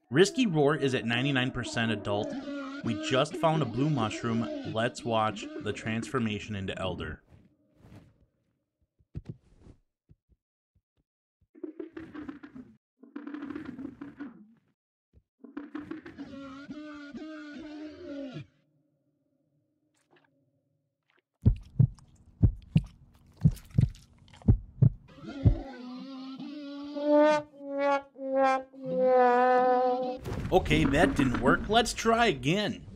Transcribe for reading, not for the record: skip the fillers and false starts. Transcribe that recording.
Risky Roar is at 99% adult. We just found a blue mushroom. Let's watch the transformation into Elder. Okay, that didn't work. Let's try again.